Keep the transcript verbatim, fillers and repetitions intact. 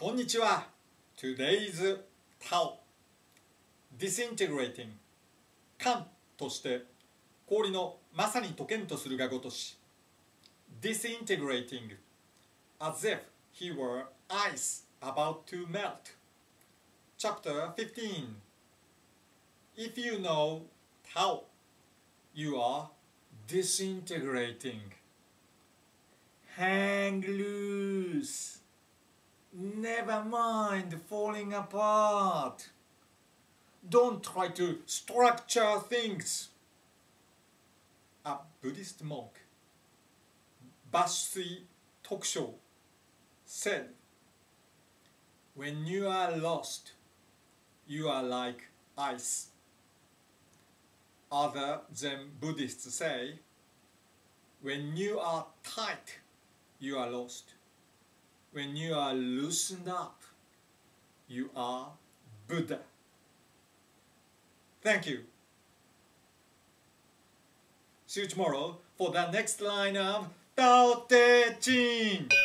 こんにちは。 Today's Tao Disintegrating 缶として氷のまさに溶けんとするがごとし Disintegrating as if he were ice about to melt. Chapter fifteen. If you know Tao, you are disintegrating. Hang loose. Never mind falling apart. Don't try to structure things. A Buddhist monk, Basui Tokusho, said, when you are lost, you are like ice. Other Zen Buddhists say, when you are tight, you are lost. When you are loosened up, you are Buddha. Thank you. See you tomorrow for the next line of Tao Te Ching.